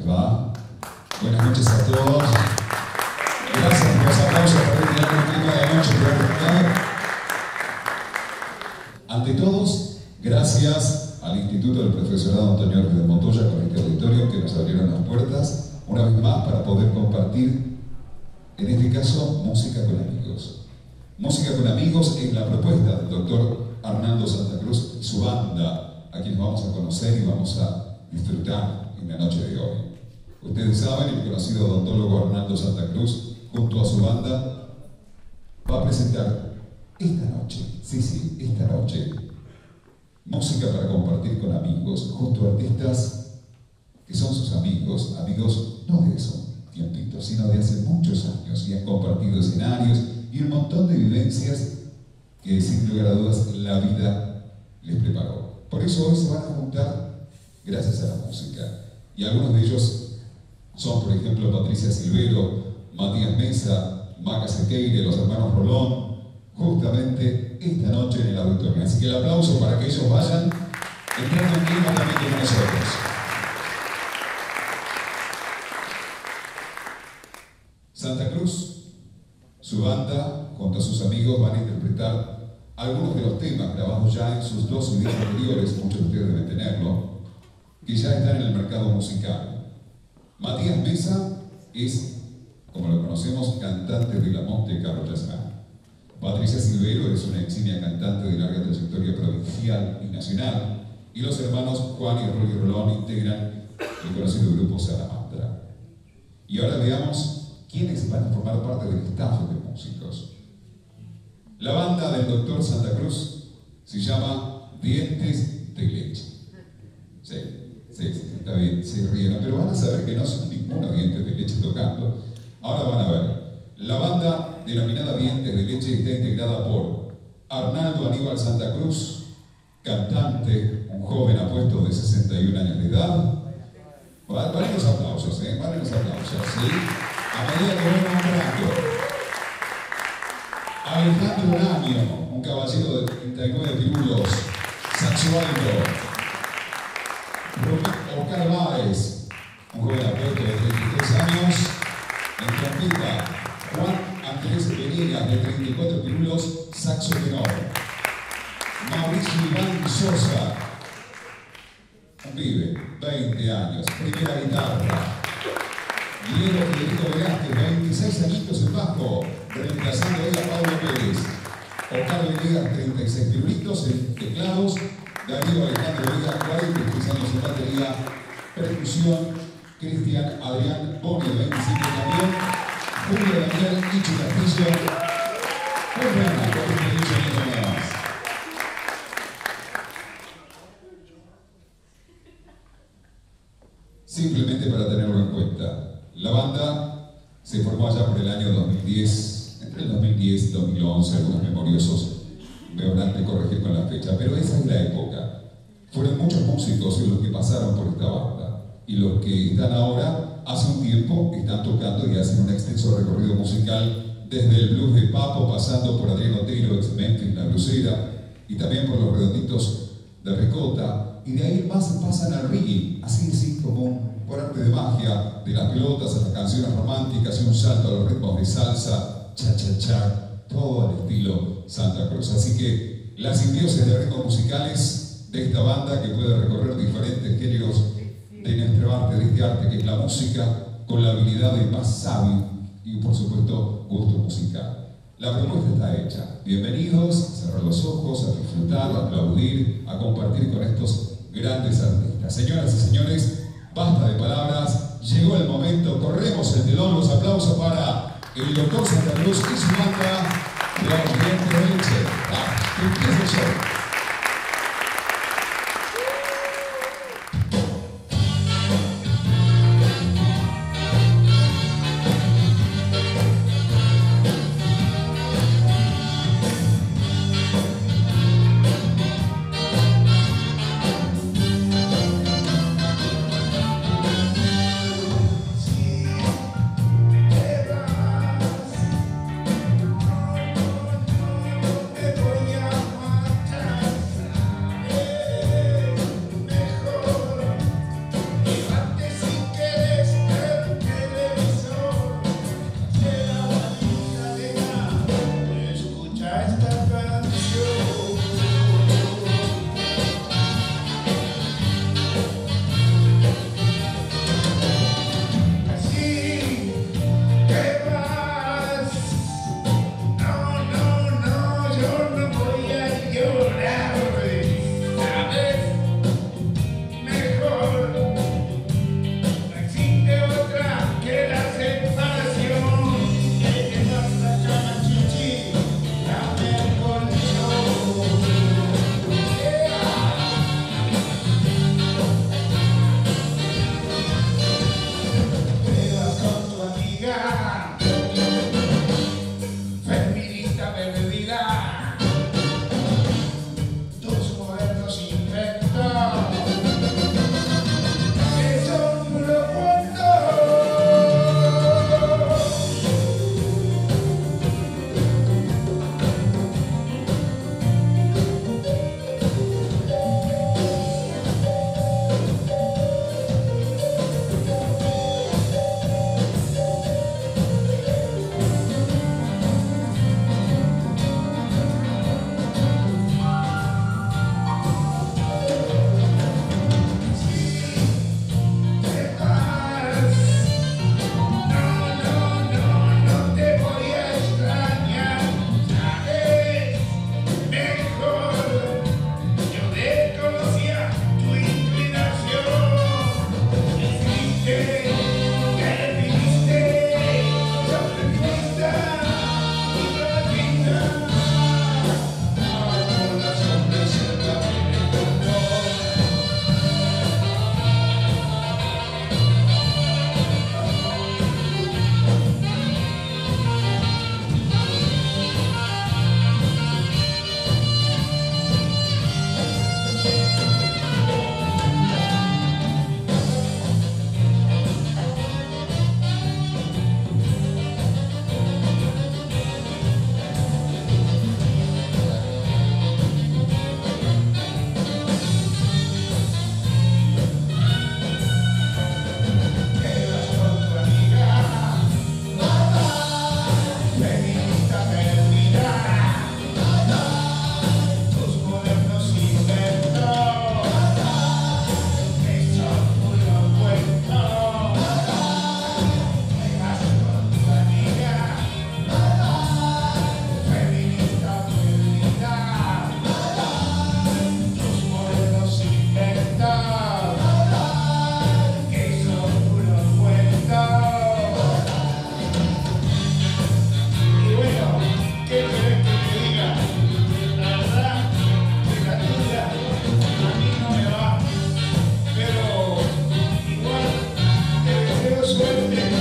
les va? Buenas noches a todos. Gracias por los aplausos para terminar el clima de noche que va a terminar. Ante todos, gracias al Instituto del Profesorado Antonio Ríos de Montoya con este auditorio que nos abrieron las puertas una vez más para poder compartir, en este caso, música con amigos. Música con amigos es la propuesta del doctor Arnaldo Santa Cruz y su banda, a quienes vamos a conocer y vamos a disfrutar en la noche de hoy. Ustedes saben, el conocido odontólogo Arnaldo Santa Cruz, junto a su banda, va a presentar esta noche, sí, esta noche, música para compartir con amigos, junto a artistas que son sus amigos, amigos no de eso tiempito, sino de hace muchos años, y han compartido escenarios y un montón de vivencias que sin lugar a dudas la vida les preparó. Por eso hoy se van a juntar gracias a la música. Y algunos de ellos son, por ejemplo, Patricia Silvero, Matías Mesa, Maca Sequeire, los hermanos Rolón, justamente esta noche en el auditorio. Así que el aplauso para que ellos vayan entrando en clima también con nosotros. Santa Cruz, su banda, junto a sus amigos, van a interpretar algunos de los temas grabados ya en sus 2 CDs anteriores, muchos de ustedes deben tenerlo, que ya están en el mercado musical. Matías Mesa es, como lo conocemos, cantante de la Monte Carlo Jazz Band. Patricia Silvero es una eximia cantante de larga trayectoria provincial y nacional, y los hermanos Juan y Rolly Rolón integran el conocido grupo Salamandra. Y ahora veamos quiénes van a formar parte del staff de músicos. La banda del doctor Santa Cruz se llama Dientes de Leche. Sí, está bien, se ríen, pero van a saber que no son ningunos dientes de leche tocando. Ahora van a ver. La banda denominada Dientes de Leche está integrada por Arnaldo Aníbal Santa Cruz, cantante, un joven apuesto de 61 años de edad. Valen los aplausos, valen los aplausos, ¿sí? A medida que voy nombrando. Alejandro Uranio, un caballero de 39 pirulos, saxo alto. Oscar Báez, un joven apuesto de 33 años, en trompeta. Juan Andrés Venegas, de 34 pirulos, saxo tenor. Mauricio Iván Sosa, un pibe, 20 años, primera guitarra. Diego Federico Velázquez, 26 añitos en bajo, reemplazando hoy a Pablo Pérez. Oscar Venegas, 36 pirulitos en teclados. Darío Alejandro Vega, 43 años en batería. Percusión, Cristian Adrián Boni, 25 también. Julio Daniel Ichu Castillo. Muy buena, 48 años nada más. Simplemente para tenerlo en cuenta. La banda se formó allá por el año 2010, entre el 2010 y 2011, algunos memoriosos me habrán de corregir con la fecha, pero esa es la época. Fueron muchos músicos los que pasaron por esta banda, y los que están ahora, hace un tiempo, están tocando y hacen un extenso recorrido musical desde el blues de Papo, pasando por Adrián Otero, ex Memphis, La Blusera, y también por los Redonditos de Ricota, y de ahí más pasan al reggae, así como por arte de magia, de las pelotas a las canciones románticas y un salto a los ritmos de salsa, cha-cha-cha, todo al estilo Santa Cruz. Así que la simbiosis de ritmos musicales de esta banda que puede recorrer diferentes géneros de nuestro arte, de este arte que es la música, con la habilidad de más sabio y por supuesto gusto musical. La propuesta está hecha. Bienvenidos, a cerrar los ojos, a disfrutar, a aplaudir, a compartir con estos grandes artistas. Señoras y señores, basta de palabras, llegó el momento, corremos el telón, los aplausos para el doctor Santa Cruz y su banda, los Dientes de Leche. Que empiece el show. Te voy a matar. suerte